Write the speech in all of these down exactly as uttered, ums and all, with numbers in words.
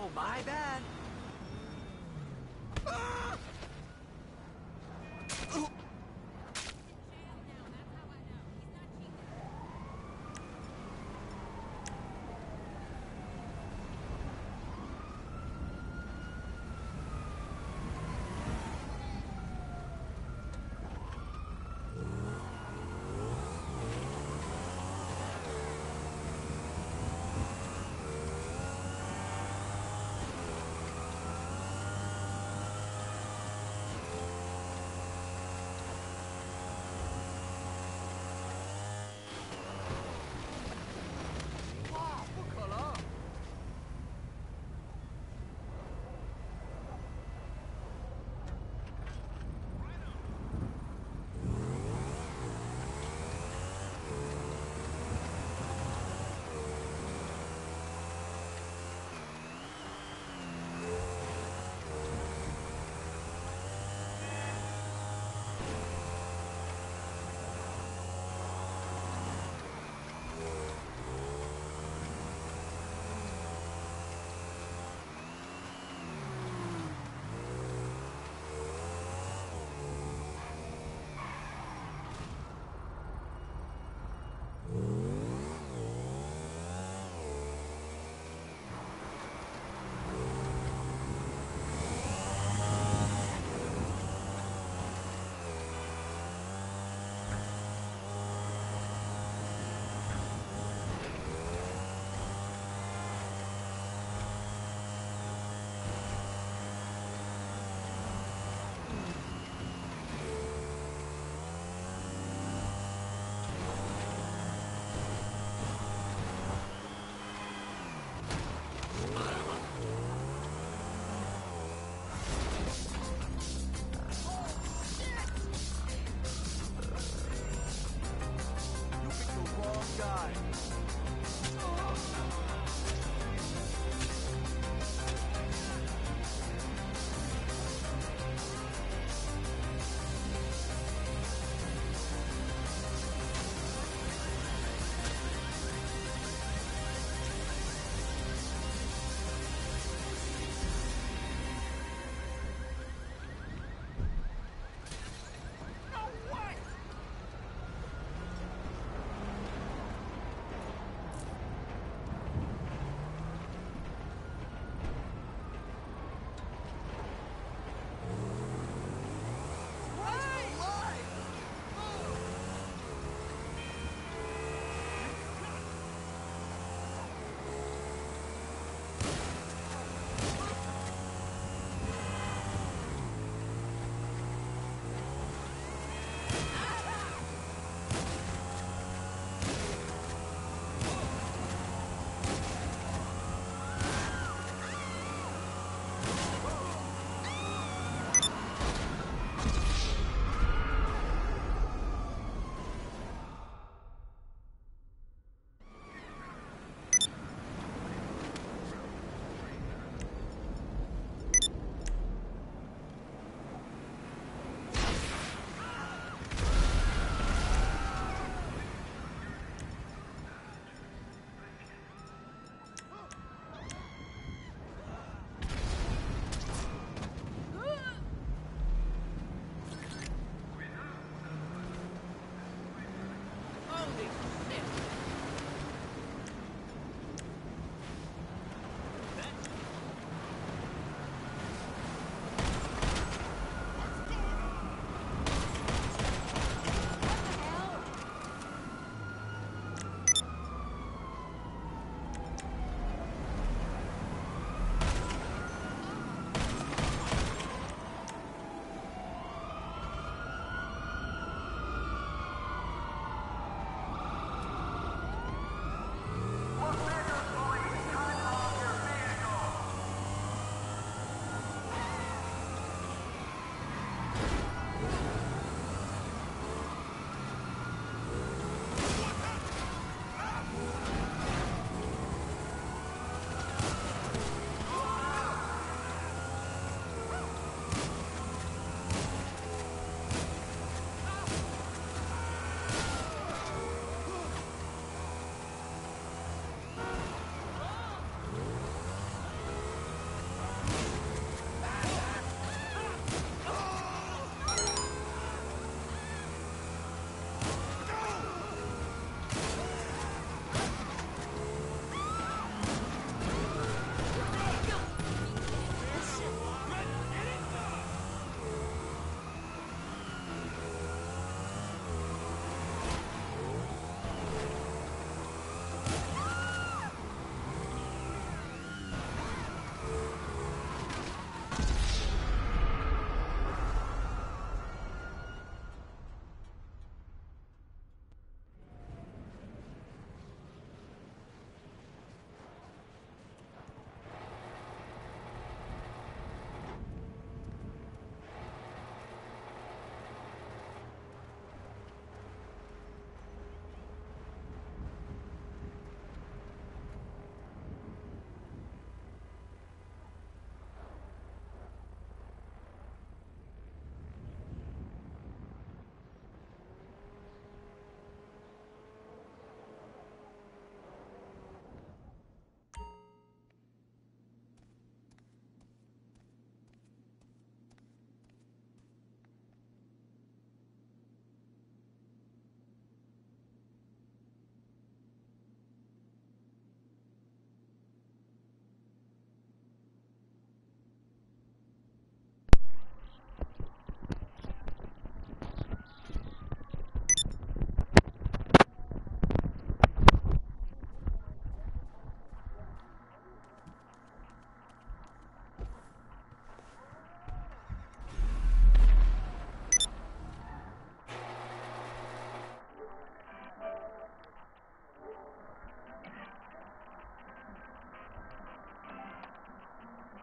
Don't buy that. Ah!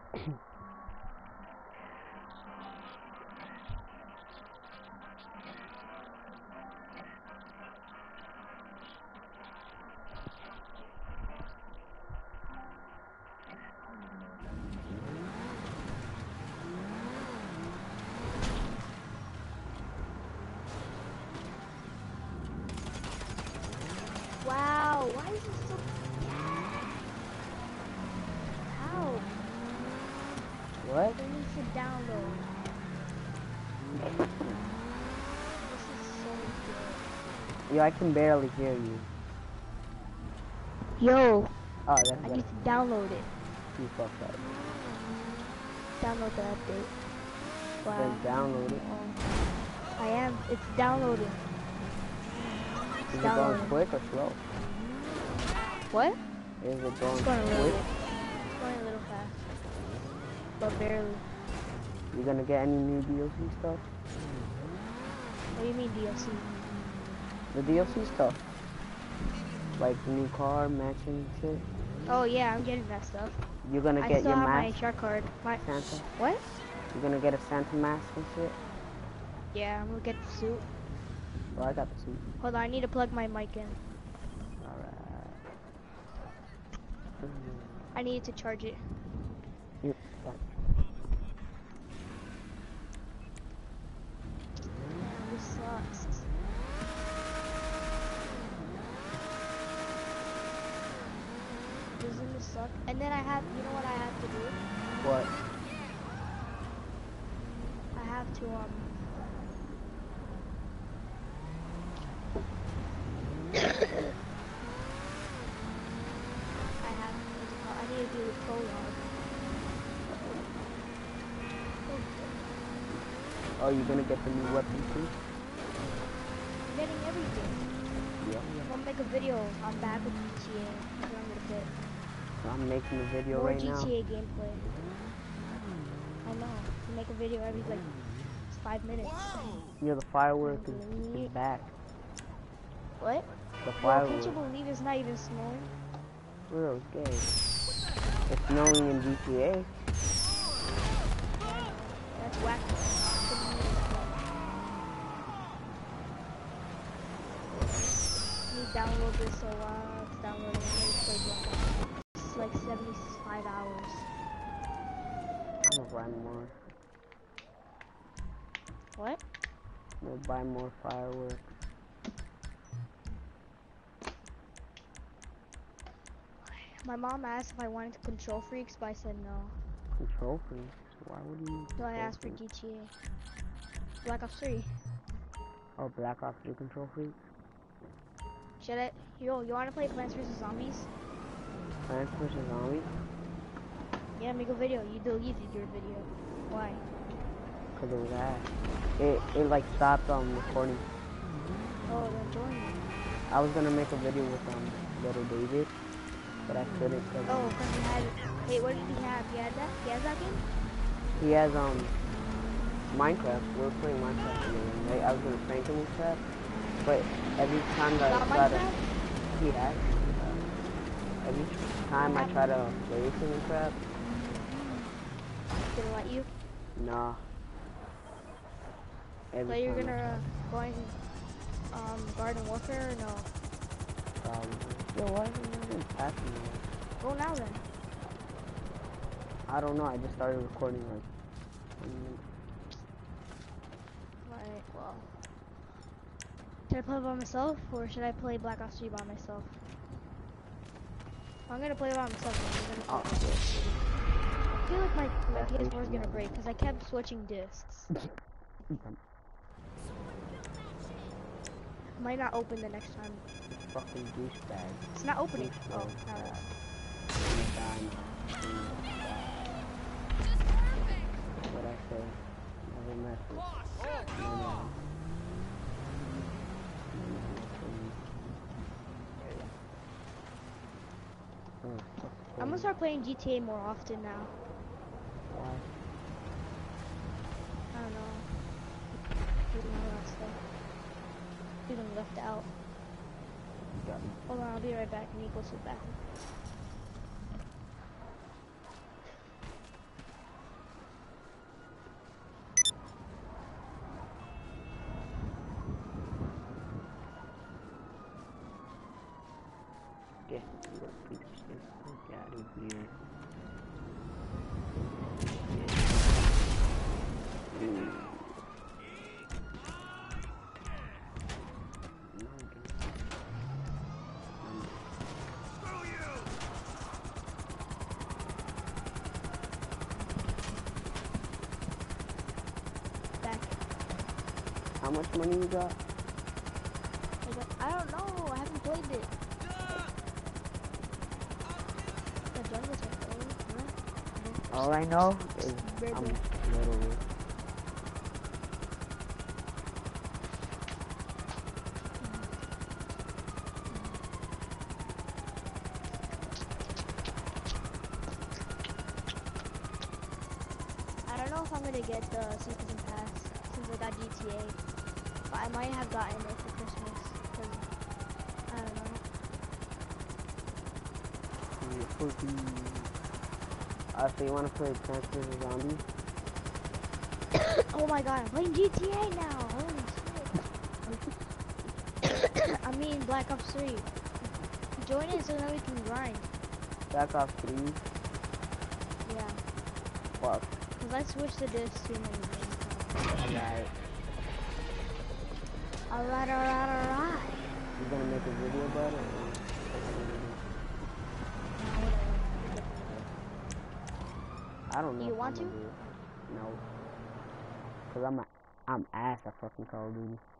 Wow, why is it so how? What? It needs to download. This is so good. Yo, I can barely hear you. Yo, Oh, that's I better. need to download it. You fucked up. Download the update. Wow. Then download it. I am. It's downloading. It's Is it downloading. going quick or slow? What? Is it going, It's going a quick? little bit. It's going a little fast. But barely. You gonna get any new D L C stuff? What do you mean D L C? The D L C stuff. Like the new car, matching shit. Oh yeah, I'm getting that stuff. You're gonna I get still your have my mask, H R card. My Santa? What? You're gonna get a Santa mask and shit? Yeah, I'm gonna get the suit. Well, I got the suit. Hold on, I need to plug my mic in. Alright. I need to charge it. Yep. Yeah. Damn, this sucks. Doesn't this suck? And then I have, you know what I have to do? What? I have to, um... I have, what's it called? I need to do the prologue. Oh, you're gonna get the new weapon too? I'm getting everything. Yeah. I'm gonna make a video. I'm back with G T A. That's what I'm gonna put. I'm making a video More right G T A now. gameplay. I know. You make a video every like five minutes. Yeah, the firework is, is back. What? The Bro, firework. can't you believe it's not even snowing? Bro, it's gay. It's snowing in G T A. That's whack. Let me download this so uh, it's downloading. I'm gonna play Black. It's like seventy-five hours. I'm gonna buy more. What? I'm gonna buy more fireworks. My mom asked if I wanted to control freaks, but I said no. Control freaks? Why would you need So I control asked for freaks? G T A. Black Ops three. Oh, Black Ops three control freaks? Should I? Yo, you wanna play Plants vs Zombies? Plants versus. Zombies? Yeah, make a video. You deleted your video. Why? Cause it was ass. It, it like stopped um recording. Oh, then join me. I was gonna make a video with um little David, but I couldn't cause Oh, um, because he had. Wait, what did he have? He had that? He has that game? he has um Minecraft. We were playing Minecraft together, right? I was gonna prank him with that, but every time that I Not try to, Minecraft? he has. Every time I try to play with him and crap, Didn't let you? nah. Every So you're time gonna uh, go in um, Garden Warfare or no? I try, probably. Yo, why isn't it even passing me? Go now then. I don't know. I just started recording like. twenty minutes. Right, well. Should I play by myself or should I play Black Ops three by myself? I'm gonna play by myself. I'm Oh, gonna play. I feel like my, my That's P S four is interesting. gonna break because I kept switching discs. Might not open the next time. Fucking douchebag. It's not opening. Oh, Douchebag. now it is. What I say? Never message. No, no. Oh, fuck. I'm gonna start playing G T A more often now. Why? I don't know. Feeling all that stuff. Feeling left out. You got me. Hold on, I'll be right back. I need to go to the bathroom. Yeah, you got three percent. Get out of here. Yeah. Ooh. No, I'm gonna... Screw you! Back. How much money you got? I, got, I don't know. I haven't played it. The jungle's like, oh, what? All I know is River. I'm literally... I don't know if I'm gonna get the season pass since I got G T A, but I might have gotten it for Christmas. Cause I don't know. Uh, so you want to play Plants versus. Zombies? Oh my god, I'm playing G T A now. Holy shit! I mean Black Ops three. Join it so that we can grind. Black Ops three? Yeah. Fuck. Cause I switched to this too many games. Alright. Alright, alright, alright. You gonna make a video about it? Or... I don't know. You if want I'm gonna to? do it. No. Cause I'm a, I'm ass at fucking Call of Duty.